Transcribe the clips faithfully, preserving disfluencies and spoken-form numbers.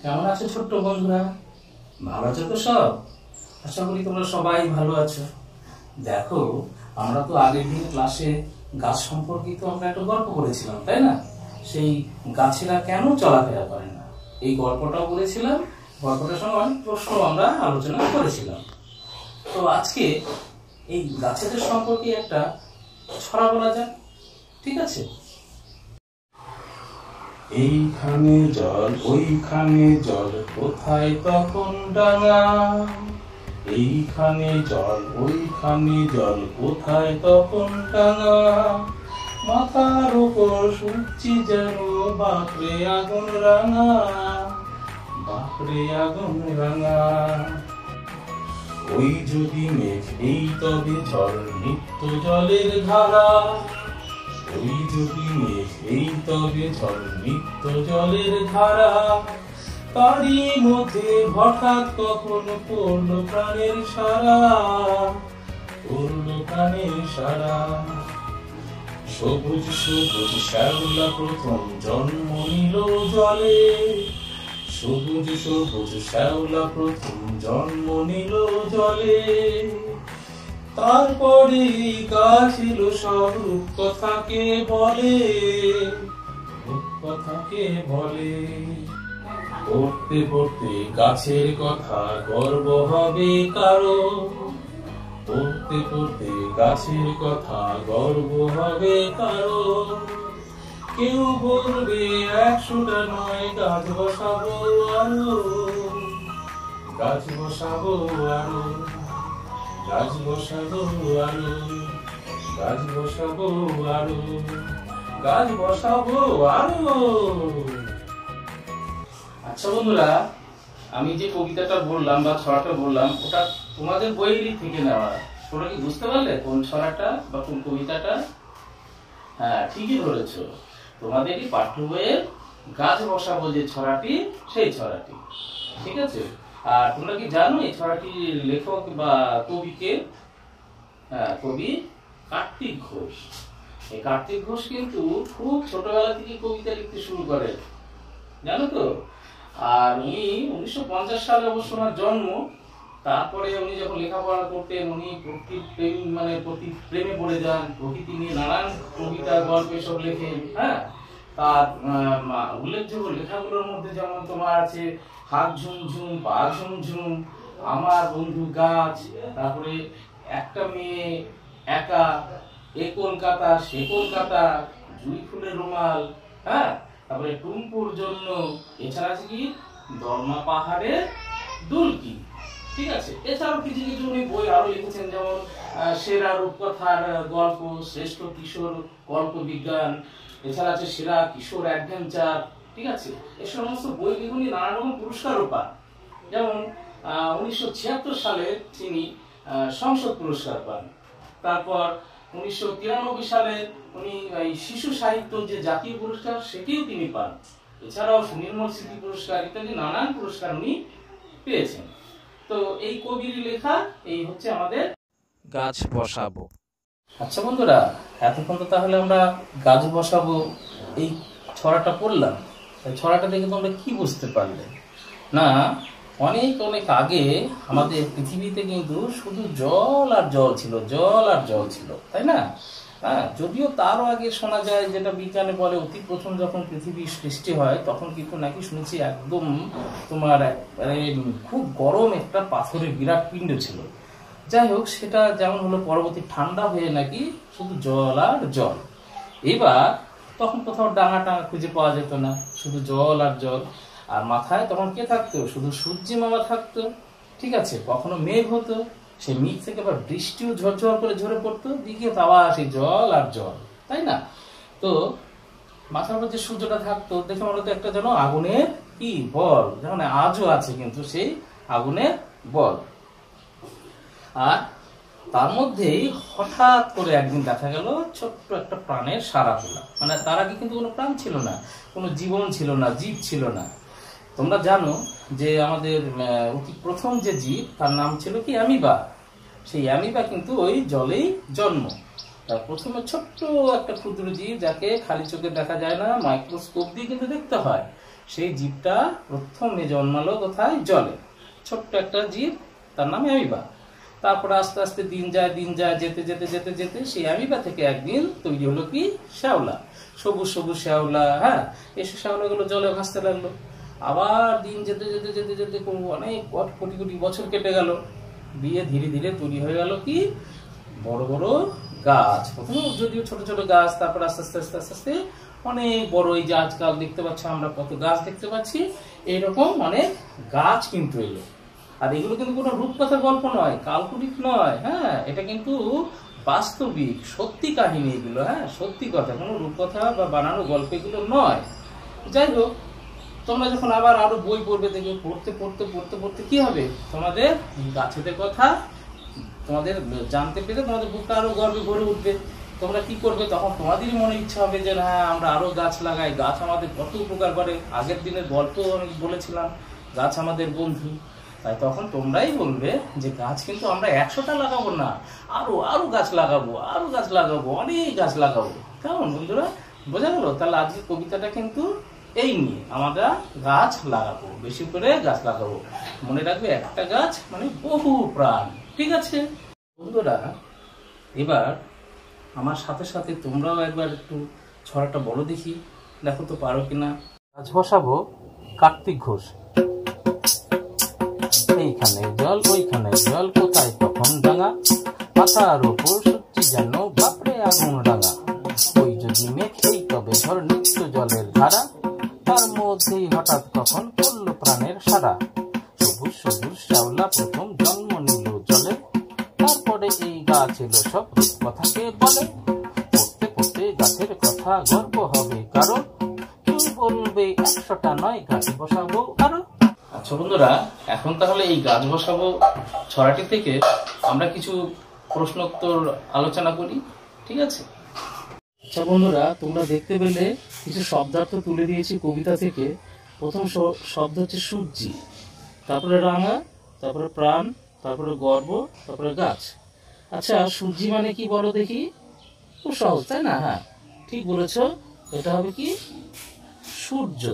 কেমন আছো ছোট্ট বন্ধুরা? ভালো আছো তো সব? আশা করি তোমরা সবাই ভালো আছো। দেখো, আমরা তো আগের দিন ক্লাসে গাছ সম্পর্কিত আমরা একটা গল্প করেছিলাম, তাই না? সেই গাছেরা কেন চলাফেরা করে না, এই গল্পটাও বলেছিলাম। গল্পটার সঙ্গে অনেক প্রশ্ন আমরা আলোচনা করেছিলাম। তো আজকে এই গাছেদের সম্পর্কে একটা ছড়া বলা যাক, ঠিক আছে? এইখানে জল ওইখানে জল, কোথায় তখন ডাঙা? এইখানে জল ওইখানে জল, কোথায় তখন ডাঙা? মাথার উপর সূর্যি যেন বাপরে আগুন রাঙা, বাপরে আগুন রাঙা। ওই যদি মেঘ এই তবে ঝড়, নিত্য জলের ধারা। ওই যদি মেঘ এই তবে ঝড়, নিত্য জলের ধারা। তারই মধ্যে হঠাৎ কখন পড়লো প্রাণের সারা, পড়লো প্রাণের সারা। সবুজ সবুজ শ্যাওলা প্রথম জন্ম নিল জলে, সবুজ সবুজ শ্যাওলা প্রথম জন্ম নিল জলে। তারপরে গাছ এলো সব রূপকথাকে বলে, রূপকথাকে বলে। পড়তে পড়তে গাছের কথা গর্ব হবে কারো, পড়তে পড়তে গাছের কথা গর্ব হবে কারো। কেউ বলবে একশোটা নয়, গাছ বসাবো আরো, গাছ বসাবো আরো, গাছ বসাবো আরো, গাছ বসাবো আরো, গাছ বসাবো আরো। আচ্ছা বন্ধুরা, আমি যে কবিতাটা বললাম বা ছড়াটা বললাম, ওটা তোমাদের বইয়েরই থেকে নেওয়া। তোমরা কি বুঝতে পারলে কোন ছড়াটা বা কোন কবিতাটা? হ্যাঁ, ঠিকই ধরেছ। তোমাদেরই পাঠ্য বইয়ের গাছ বসাবো যে ছড়াটি, সেই ছড়াটি। ঠিক আছে? আর তোমরা কি জানো এই ছড়াটির লেখক বা কবিকে? হ্যাঁ, কবি কার্তিক ঘোষ। এই কার্তিক ঘোষ কিন্তু খুব ছোটবেলা থেকে কবিতা লিখতে শুরু করে, জানো তো? আর উনি উনিশশো পঞ্চাশ সালে অবশ্য ওনার জন্ম। তারপরে উনি যখন লেখাপড়া করতেন, উনি প্রকৃতি প্রেম মানে প্রতি প্রেমে পড়ে যান, প্রকৃতি নিয়ে নানান কবিতা গল্প এসব লেখেন। হ্যাঁ, তার উল্লেখযোগ্য লেখাগুলোর মধ্যে যেমন তোমার আছে হাত ঝুমঝুম, পা ঝুমঝুম, আমার বন্ধু গাছ, তারপরে একটা মেয়ে একা, এ কলকাতা সে কলকাতা, জুই ফুলের রুমাল, হ্যাঁ, তারপরে টুম্পুর জন্য, এছাড়া আছে কি দর্মা পাহাড়ের দুলকি। ঠিক আছে? এছাড়াও কিছু কিছু উনি বই আরো লিখেছেন, যেমন সেরা রূপকথার গল্প, শ্রেষ্ঠ কিশোর গল্প বিজ্ঞান, এছাড়া আছে সেরা কিশোর অ্যাডভেঞ্চার। ঠিক আছে? এই সমস্ত বই লিখুনি নানা রকম পুরস্কারও পান। যেমন আহ উনিশশো ছিয়াত্তর সালে তিনি সংসদ পুরস্কার পান। তারপর উনিশশো তিরানব্বই সালে উনি শিশু সাহিত্য যে জাতীয় পুরস্কার, সেটিও তিনি পান। এছাড়াও সুনির্মল স্মৃতি পুরস্কার ইত্যাদি নানান পুরস্কার উনি পেয়েছেন। তো এই কবির লেখা এই হচ্ছে আমাদের গাছ বসাবো। আচ্ছা বন্ধুরা, এতক্ষণ তো তাহলে আমরা গাছ বসাবো এই ছড়াটা পড়লাম। এই ছড়াটা দেখে তোমরা কি বুঝতে পারলে? না, অনেক অনেক আগে আমাদের পৃথিবীতে কিন্তু শুধু জল আর জল ছিল, জল আর জল ছিল, তাই না? হ্যাঁ, যদিও তারও আগে শোনা যায়, যেটা বিজ্ঞানে বলে অতি প্রথম যখন পৃথিবী সৃষ্টি হয়, তখন কিন্তু নাকি শুনেছি একদম তোমার খুব গরম একটা পাথরের বিরাট পিণ্ড ছিল। যাই হোক, সেটা যেমন হলো পরবর্তী ঠান্ডা হয়ে নাকি শুধু জল আর জল। এবার তখন কোথাও ডাঙা টাঙা খুঁজে পাওয়া যেত না, শুধু জল আর জল। আর মাথায় তখন কে থাকতো? শুধু সূর্যি মামা থাকতো। ঠিক আছে? কখনো মেঘ হতো, সেই মেঘ থেকে আবার বৃষ্টিও ঝরঝর করে ঝরে পড়তো, দিকে আবার সেই জল আর জল, তাই না? তো মাথার উপর যে সূর্যটা থাকতো, দেখে মনে হতো একটা যেন আগুনের কি বল, যেমন আজও আছে কিন্তু সেই আগুনের বল। আর তার মধ্যেই হঠাৎ করে একদিন দেখা গেল ছোট্ট একটা প্রাণের সারা ফেলা। মানে তার আগে কিন্তু কোনো প্রাণ ছিল না, কোনো জীবন ছিল না, জীব ছিল না। তোমরা জানো যে আমাদের অতি প্রথম যে জীব, তার নাম ছিল কি অ্যামিবা। সেই অ্যামিবা কিন্তু ওই জলেই জন্ম। তার প্রথমে ছোট্ট একটা ক্ষুদ্র জীব, যাকে খালি চোখে দেখা যায় না, মাইক্রোস্কোপ দিয়ে কিন্তু দেখতে হয়। সেই জীবটা প্রথমে জন্মালো কোথায়? জলে। ছোট্ট একটা জীব, তার নাম অ্যামিবা। তারপরে আস্তে আস্তে দিন যায় দিন যায় যেতে যেতে যেতে যেতে সেই অ্যামিবা থেকে একদিন তৈরি হলো কি? শ্যাওলা। সবুজ সবুজ শ্যাওলা। হ্যাঁ, এসে শ্যাওলাগুলো জলে ভাসতে লাগলো। আবার দিন যেতে যেতে যেতে যেতে অনেক কোটি কোটি বছর কেটে গেল, দিয়ে ধীরে ধীরে তৈরি হয়ে গেল কি? বড় বড় গাছ। প্রথমে যদিও ছোট ছোট গাছ, তারপর আস্তে আস্তে আস্তে আস্তে আস্তে অনেক বড়। এই যে আজকাল দেখতে পাচ্ছি আমরা কত গাছ দেখতে পাচ্ছি, এইরকম অনেক গাছ কিন্তু এলো। আর এগুলো কিন্তু কোনো রূপকথার গল্প নয়, কাল্পনিক নয়। হ্যাঁ, এটা কিন্তু বাস্তবিক সত্যি কাহিনী এগুলো। হ্যাঁ, সত্যি কথা, কোনো রূপকথা বা বানানো গল্প এগুলো নয়। যাই হোক, তোমরা যখন আবার আরো বই পড়বে, দেখবে পড়তে পড়তে পড়তে পড়তে কি হবে? তোমাদের গাছেদের কথা তোমাদের জানতে পেরে তোমাদের বুকটা আরো গর্বে ভরে উঠবে। তোমরা কি করবে? তখন তোমাদেরই মনে ইচ্ছা হবে যে হ্যাঁ, আমরা আরো গাছ লাগাই, গাছ আমাদের কত উপকার করে। আগের দিনের গল্প আমি বলেছিলাম, গাছ আমাদের বন্ধু। তাই তখন তোমরাই বলবে যে গাছ কিন্তু আমরা একশোটা লাগাবো না, আরো আরো গাছ লাগাবো, আরো গাছ লাগাবো, অনেক গাছ লাগাবো। কেমন বন্ধুরা? বোঝা গেল? তাহলে আজকের কবিতাটা কিন্তু এই নিয়ে, আমরা গাছ লাগাবো, বেশি করে গাছ লাগাবো। মনে রাখবে, একটা গাছ মানে বহু প্রাণ। ঠিক আছে বন্ধুরা, এবার আমার সাথে সাথে তোমরাও একবার একটু ছড়াটা বলো দেখি, দেখো তো পারো কিনা। গাছ বসাবো কার্তিক ঘোষ। এইখানে জল, ওইখানে জল, কোথায় কখন ডাঙা, পাতার ওপর সত্যি যেন বাপরে আগুন রাঙা। ওই যদি মেঘেই তবে ধর নিত্য জলের ধারা, তার মধ্যেই হঠাৎ কখন পড়ল প্রাণের সারা। সবুজ সবুজ শ্যাওলা প্রথম জন্ম নিল জলে, তারপরে এই গাছ এলো সব কথাকে বলে। পড়তে পড়তে গাছের কথা গর্ব হবে কারো, কেউ বলবে একশোটা নয়, গাছ বসাবো আরো। আচ্ছা বন্ধুরা, এখন তাহলে এই গাছ বসাবো ছড়াটি থেকে আমরা কিছু প্রশ্নোত্তর আলোচনা করি। ঠিক আছে? আচ্ছা বন্ধুরা, তোমরা দেখতে পেলে কিছু শব্দার্থ তুলে দিয়েছি কবিতা থেকে। প্রথম শব্দ হচ্ছে সূর্যি, তারপরে রাঙা, তারপরে প্রাণ, তারপরে গর্ব, তারপরে গাছ। আচ্ছা, সূর্যি মানে কি বলো দেখি? খুব সহজ, তাই না? হ্যাঁ, ঠিক বলেছ, এটা হবে কি? সূর্য।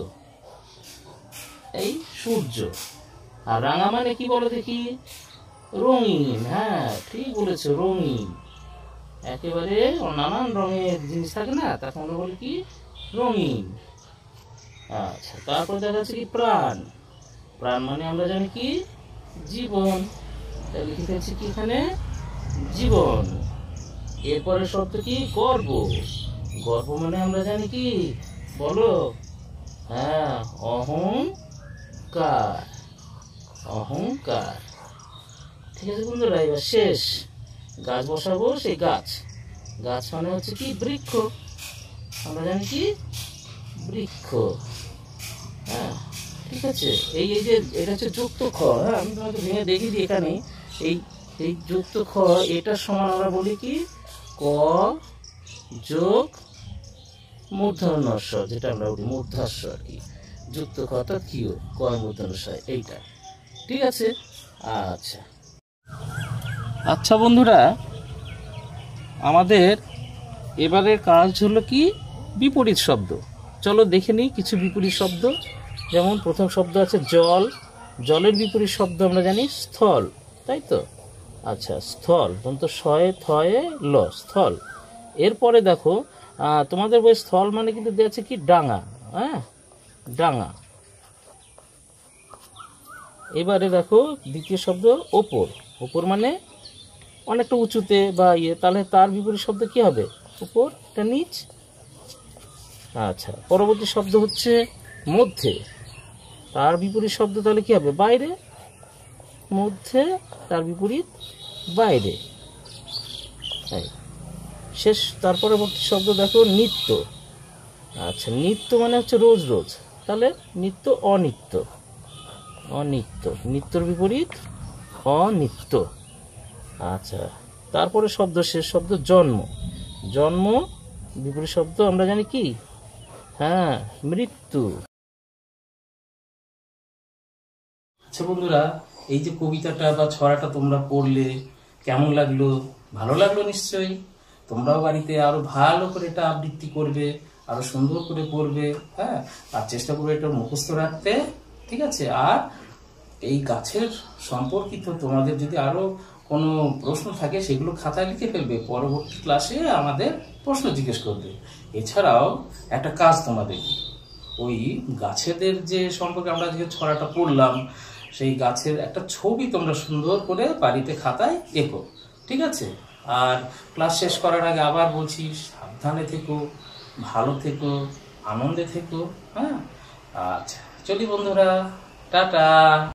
এই সূর্য। আর রাঙা মানে কি বলো দেখি? রঙিন। হ্যাঁ, ঠিক বলেছ, রঙিন। একেবারে নানান রঙের জিনিস থাকে না, তাকে আমরা বলি কি? রঙিন। আচ্ছা, তারপরে দেখা যাচ্ছে কি? প্রাণ। প্রাণ মানে আমরা জানি কি? জীবন। লিখে ফেলছি কি এখানে? জীবন। এরপরে শব্দ কি? গর্ব। গর্ব মানে আমরা জানি কি? বলো। হ্যাঁ, অহংকার। অহংকার। ঠিক আছে বন্ধুরা, এবার শেষ। গাছ বসাবো, সেই গাছ। গাছ মানে হচ্ছে কি? বৃক্ষ। আমরা জানি কি? বৃক্ষ। হ্যাঁ, ঠিক আছে। এই এই যে এটা হচ্ছে যুক্ত খ। হ্যাঁ, আমি তোমাকে ভেঙে দেখিয়ে দিই এখানে। এই এই যুক্ত খ, এটার সমান আমরা বলি কি? ক যোগ মূর্ধন্য ষ, যেটা আমরা বলি মূর্ধাস্ব আর কি। যুক্ত খ অর্থাৎ কিউ, ক মূর্ধন্য ষ, এইটা। ঠিক আছে? আচ্ছা আচ্ছা বন্ধুরা, আমাদের এবারের কাজ হলো কি? বিপরীত শব্দ। চলো দেখে নিই কিছু বিপরীত শব্দ। যেমন প্রথম শব্দ আছে জল। জলের বিপরীত শব্দ আমরা জানি স্থল, তাই তো? আচ্ছা, স্থল দন্ত শয়ে থয়ে ল, স্থল। এরপরে দেখো, তোমাদের বই স্থল মানে কিন্তু দেওয়া আছে কি? ডাঙা। হ্যাঁ, ডাঙা। এবারে দেখো দ্বিতীয় শব্দ ওপর। ওপর মানে অনেকটা উঁচুতে বা ইয়ে, তাহলে তার বিপরীত শব্দ কি হবে? উপর, এটা নিচ। আচ্ছা, পরবর্তী শব্দ হচ্ছে মধ্যে। তার বিপরীত শব্দ তাহলে কি হবে? বাইরে। মধ্যে, তার বিপরীত বাইরে। শেষ, তার পরবর্তী শব্দ দেখো নিত্য। আচ্ছা, নিত্য মানে হচ্ছে রোজ রোজ, তাহলে নিত্য অনিত্য। অনিত্য, নিত্যর বিপরীত অনিত্য। আচ্ছা, তারপরে শব্দ শেষ শব্দ জন্ম। জন্ম বিপরীত শব্দ আমরা জানি কি? হ্যাঁ, মৃত্যু। আচ্ছা বন্ধুরা, এই যে কবিতাটা বা ছড়াটা তোমরা পড়লে কেমন লাগলো? ভালো লাগলো নিশ্চয়ই। তোমরাও বাড়িতে আরো ভালো করে এটা আবৃত্তি করবে, আরো সুন্দর করে পড়বে। হ্যাঁ, আর চেষ্টা করবে এটা মুখস্থ রাখতে, ঠিক আছে? আর এই গাছের সম্পর্কিত তোমাদের যদি আরো কোনো প্রশ্ন থাকে সেগুলো খাতায় লিখে ফেলবে, পরবর্তী ক্লাসে আমাদের প্রশ্ন জিজ্ঞেস করবে। এছাড়াও একটা কাজ তোমাদের, ওই গাছেদের যে সম্পর্কে আমরা যে ছড়াটা পড়লাম সেই গাছের একটা ছবি তোমরা সুন্দর করে বাড়িতে খাতায় এঁকো, ঠিক আছে? আর ক্লাস শেষ করার আগে আবার বলছি, সাবধানে থেকো, ভালো থেকো, আনন্দে থেকো। হ্যাঁ, আচ্ছা চলি বন্ধুরা, টাটা।